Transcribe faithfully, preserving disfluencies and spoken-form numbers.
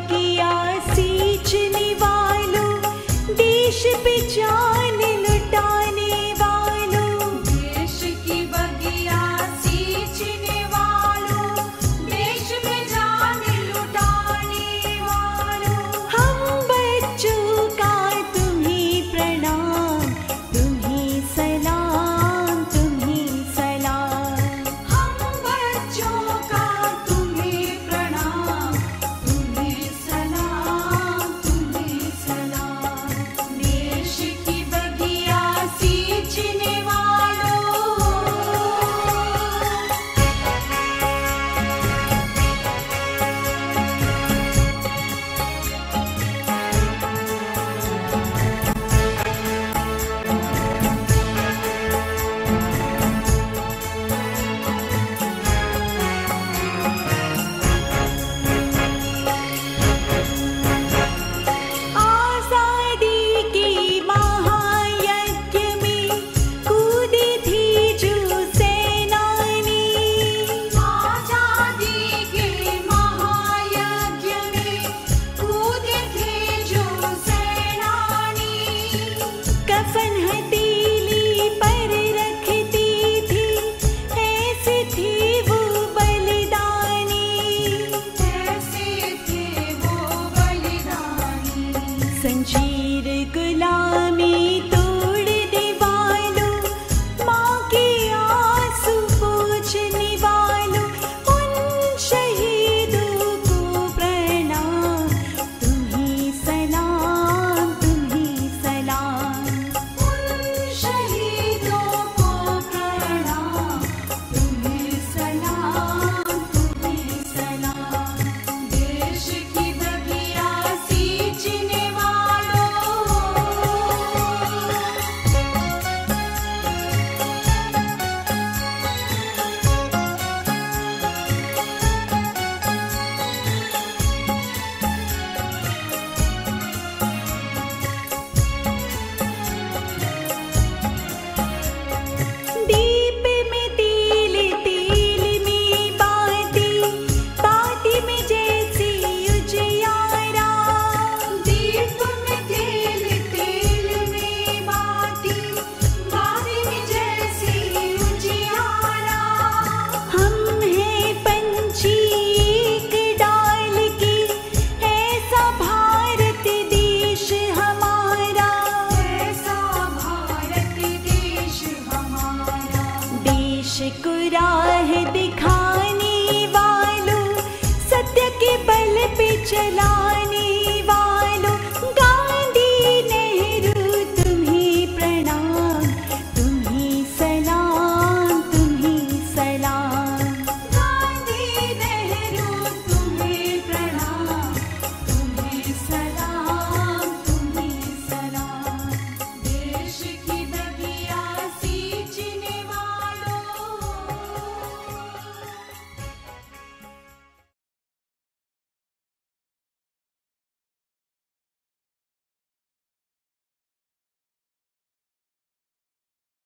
बगिया सींचने वालों, देश पे जान लुटाने वालों, देश की बगिया सींचने वालों, देश पे जान लुटाने वालों, हम बच्चों का तुम्हें प्रणाम, तुम्हें सलाम, तुम्हें सलाम। हम बच्चों का तुम्हें प्रणाम, तुम्हें सलाम, तुम्हें सलाम। देश की बगिया सींचने वालों, आजादी के महायज्ञ में कूदी थी जो सेनानी, आजादी के महायज्ञ में कूदे थे जो सेनानी, कफन हथेली पर रखती थी, ऐसे थे वो बलिदानी। ऐसे थे वो बलिदानी। संजीवनी